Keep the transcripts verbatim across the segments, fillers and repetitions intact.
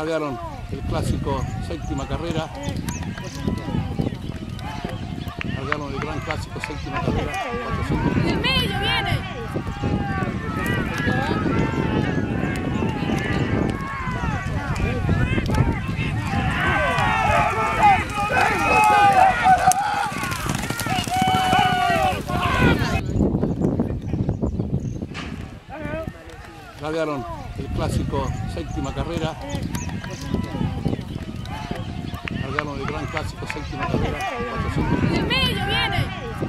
Largaron el clásico séptima carrera. Largaron el gran clásico séptima carrera. ¡El medio viene! Largaron el clásico séptima carrera. Largaron el gran clásico séptima carrera. ¡El medio viene!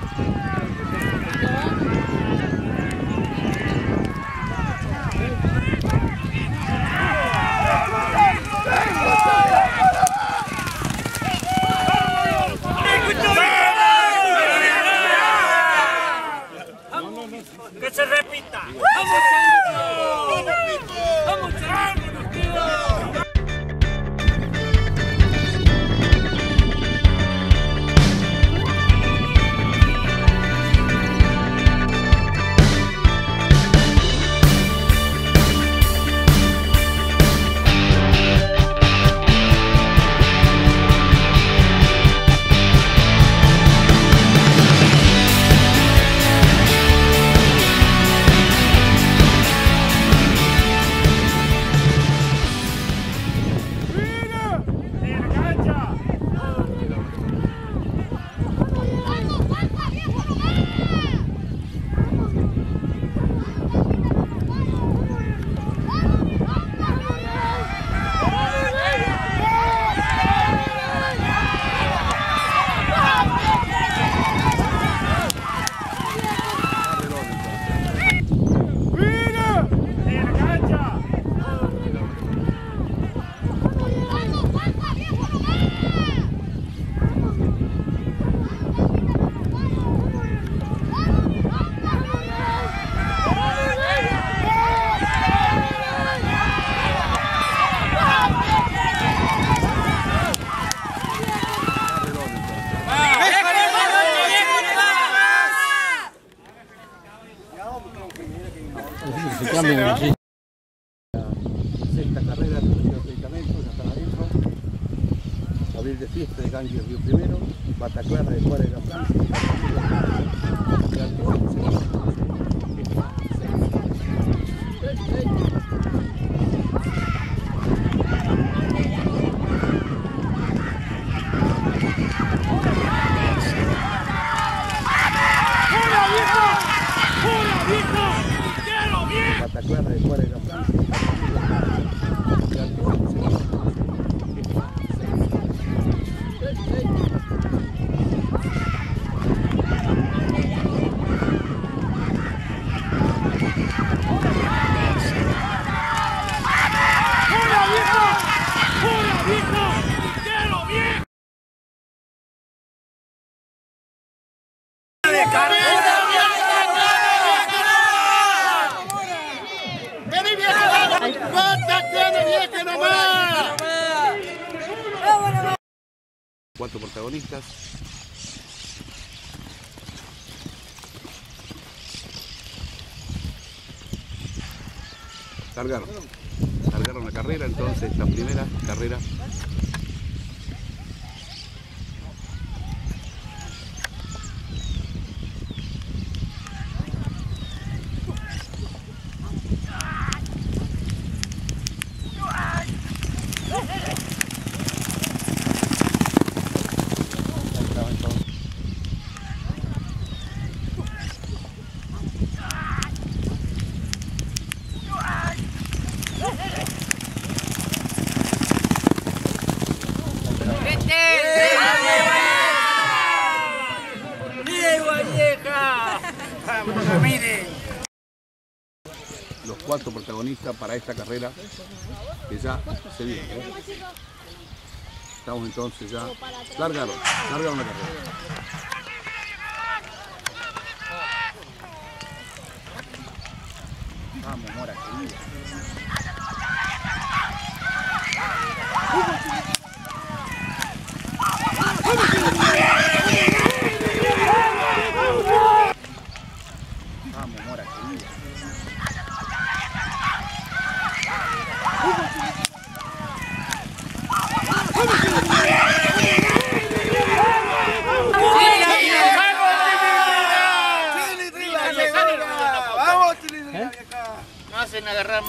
¡Que se repita! Sexta carrera, tercer medicamento, ya están adentro. Abril de fiesta de Ganges Río Primero, Bataclara de Juárez de la Francia. Bataclara de Juárez de la Francia. Cuatro protagonistas. Largaron. Largaron la carrera, entonces la primera carrera. Los cuatro protagonistas para esta carrera que ya se viene, ¿eh? Estamos entonces ya, largaron, largaron la carrera. Vamos, Mora, querida. Vamos, Mora, querida.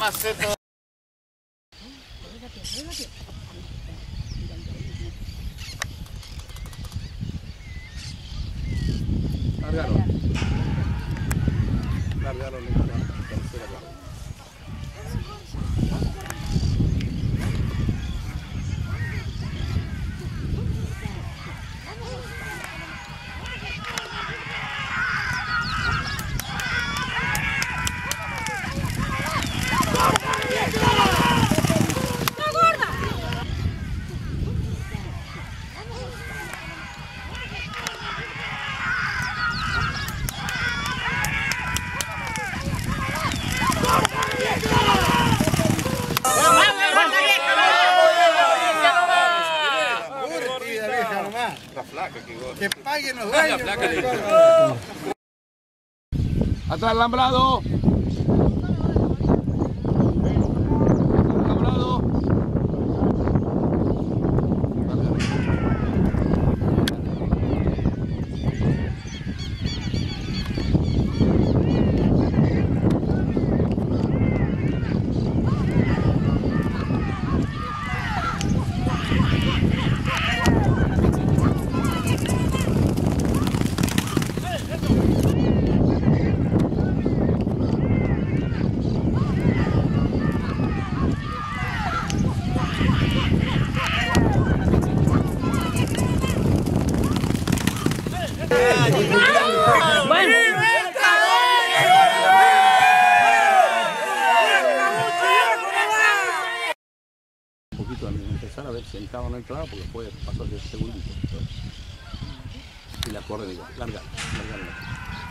maceto. Largaron. Largaron en la tercera carrera. La flaca que goza. Que paguen los dueños. Atrás alambrado. Alambrado. Un poquito antes de empezar a ver si entraba o no entraba, porque después pasó hace segunditos. Y la corren igual, larga, larga, larga.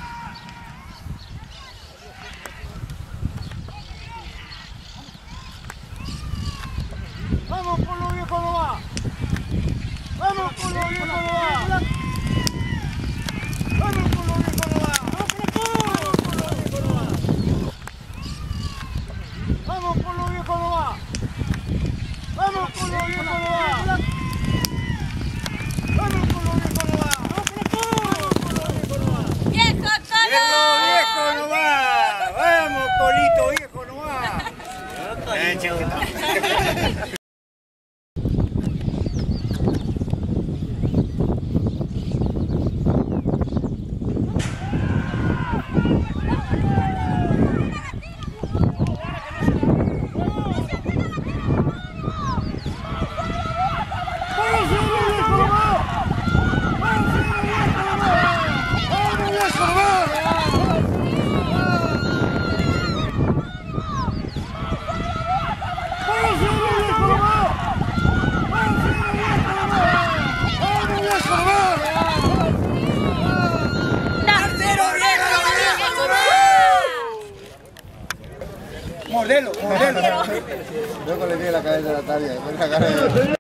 Vamos por lo viejo no va. Vamos por lo viejo no va. Vamos por lo viejo no va. Vamos por lo viejo no va. Vamos por lo viejo no va. Vamos por lo viejo no va. ¡Viejo Colo! Viejo no va. Vamos Colito viejo no va. Eh, chico. Mordelo, mordelo. Luego le di la cabeza de Natalia, después la cara de...